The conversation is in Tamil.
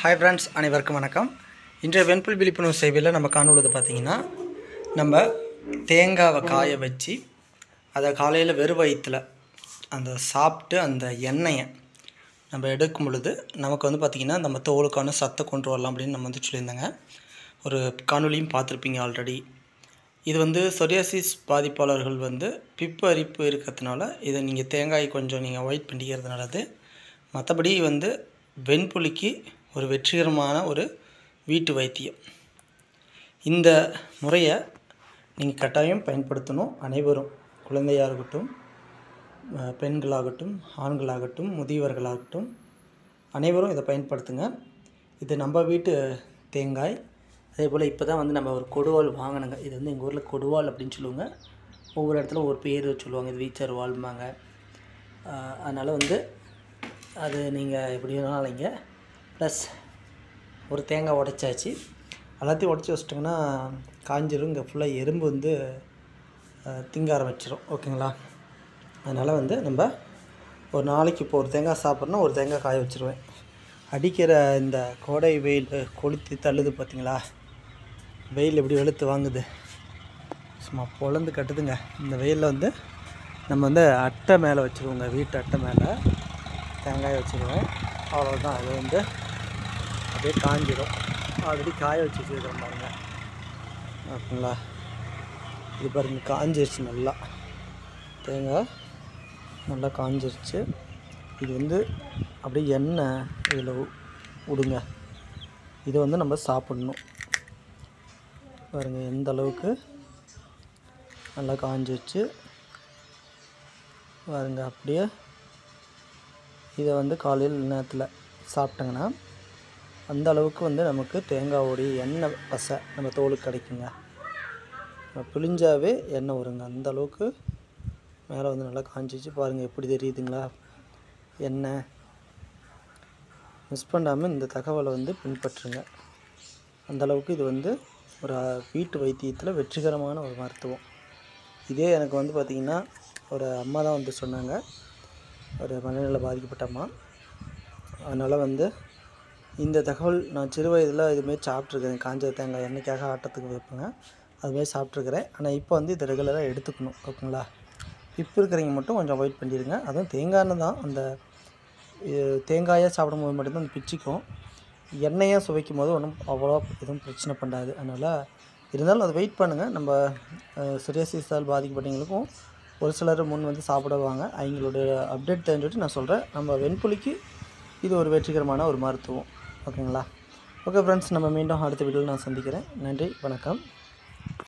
ஹாய் ஃப்ரெண்ட்ஸ், அனைவருக்கும் வணக்கம். இன்றைய வெண்புல் விழிப்புணர்வு சேவையில் நம்ம காணுள்ளது பார்த்திங்கன்னா, நம்ம தேங்காவை காய வச்சு அதை காலையில் வெறும் வயிற்றில் அந்த சாப்பிட்டு அந்த எண்ணெயை நம்ம எடுக்கும் பொழுது நமக்கு பார்த்திங்கன்னா நம்ம தோலுக்கான சத்தை கொண்டு வரலாம் அப்படின்னு நம்ம சொல்லியிருந்தாங்க. ஒரு காணொலியும் பார்த்துருப்பீங்க ஆல்ரெடி. இது சொரியாசிஸ் பாதிப்பாளர்கள் பிப்பு அரிப்பு இருக்கிறதுனால இதை நீங்கள் தேங்காய் கொஞ்சம் நீங்கள் அவாய்ட் பண்ணிக்கிறதுனாலது. மற்றபடி வெண்புலிக்கு ஒரு வெற்றிகரமான ஒரு வீட்டு வைத்தியம். இந்த முறையை நீங்கள் கட்டாயம் பயன்படுத்தணும். அனைவரும், குழந்தையாக இருக்கட்டும், பெண்களாகட்டும், ஆண்களாகட்டும், முதியவர்களாகட்டும், அனைவரும் இதை பயன்படுத்துங்க. இது நம்ம வீட்டு தேங்காய். அதே போல் இப்போ தான் நம்ம ஒரு கொடுவாள் வாங்கினோங்க. இது எங்கள் ஊரில் கொடுவாள் அப்படின்னு சொல்லுவாங்க. ஒவ்வொரு இடத்துல ஒரு பேர் சொல்லுவாங்க. இது வீச்சர் வாழ்மாங்க. அதனால் அது நீங்கள் எப்படி வேணாலும் இல்லைங்க. ப்ளஸ் ஒரு தேங்காய் உடைச்சாச்சு. எல்லாத்தையும் உடச்சி வச்சிட்டிங்கன்னா காஞ்சிரும். இங்கே ஃபுல்லாக எறும்பு திங்க ஆரம்பிச்சிடும். ஓகேங்களா? அதனால் நம்ம ஒரு நாளைக்கு இப்போ ஒரு தேங்காய் சாப்பிட்றோன்னா ஒரு தேங்காய் காய வச்சுருவேன். அடிக்கிற இந்த கோடை வெயில் கொளுத்தி தள்ளுது பார்த்திங்களா? வெயில் எப்படி வெளுத்து வாங்குது, சும்மா பொழந்து கட்டுதுங்க. இந்த வெயிலில் நம்ம அட்டை மேலே வச்சுருவோங்க. வீட்டு அட்டை மேலே தேங்காயை வச்சுருவேன். அவ்வளோதான். அது அப்படியே காஞ்சிடும். ஆல்ரெடி காய வச்சு வச்சுருக்கோம் பாருங்க. ஓகேங்களா? இது பாருங்க, காஞ்சிருச்சு. நல்லா தேங்காய் நல்லா காஞ்சிருச்சு. இது அப்படியே எண்ணெய் இதில் விடுங்க. இதை நம்ம சாப்பிட்ணும். பாருங்க எந்த அளவுக்கு நல்லா காஞ்சிருச்சு பாருங்க. அப்படியே இதை காலையில் நேரத்தில் சாப்பிட்டங்கன்னா அந்த அளவுக்கு நமக்கு தேங்காயோடைய எண்ணெய் பசை நம்ம தோலுக்கு கிடைக்குங்க. நம்ம பிழிஞ்சாவே எண்ணெய் வருங்க. அந்த அளவுக்கு மேலே நல்லா காஞ்சிச்சு பாருங்கள். எப்படி தெரியுதுங்களா எண்ணெய்? மிஸ் பண்ணாமல் இந்த தகவலை பின்பற்றுங்க. அந்தளவுக்கு இது ஒரு வீட்டு வைத்தியத்தில் வெற்றிகரமான ஒரு மருத்துவம். இதே எனக்கு பார்த்திங்கன்னா ஒரு அம்மா தான் சொன்னாங்க. ஒரு மனநிலை பாதிக்கப்பட்ட அம்மா. அதனால் இந்த தகவல் நான் சிறு வயதில் இதுமாரி சாப்பிட்ருக்கிறேன். காஞ்ச தேங்காய் எண்ணெய்க்காக ஆட்டத்துக்கு வைப்பேங்க. அதுமாதிரி சாப்பிட்ருக்கிறேன். ஆனால் இப்போ இதை ரெகுலராக எடுத்துக்கணும். ஓகேங்களா? இப்போ இருக்கிறவங்க மட்டும் கொஞ்சம் அவாய்ட் பண்ணிடுங்க. அதுவும் தேங்காய்னு தான் அந்த தேங்காயாக சாப்பிடும்போது மட்டும்தான் அந்த பிச்சுக்கும். எண்ணெயாக சுவைக்கும் போது ஒன்றும் அவ்வளோ எதுவும் பிரச்சனை பண்ணாது. அதனால் இருந்தாலும் அதை வெயிட் பண்ணுங்கள். நம்ம சொரியாசிஸால் பாதிக்கப்பட்டவங்களுக்கும் ஒரு சிலர் முன் சாப்பிடுவாங்க. அவங்களுடைய அப்டேட் தெரிஞ்சுட்டு நான் சொல்கிறேன். நம்ம வெண்புலிக்கு இது ஒரு வெற்றிகரமான ஒரு மருத்துவம். ஓகேங்களா? ஓகே ஃப்ரெண்ட்ஸ், நம்ம மீண்டும் அடுத்த வீடியோவில் நான் சந்திக்கிறேன். நன்றி, வணக்கம்.